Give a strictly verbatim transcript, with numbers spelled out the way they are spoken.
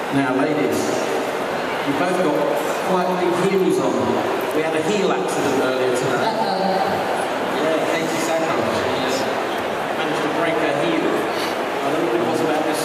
Now, ladies, you've both got quite big heels on. We had a heel accident earlier today. Yeah, Katie Sackhoff, she's managed to break her heel. I don't know what it was about this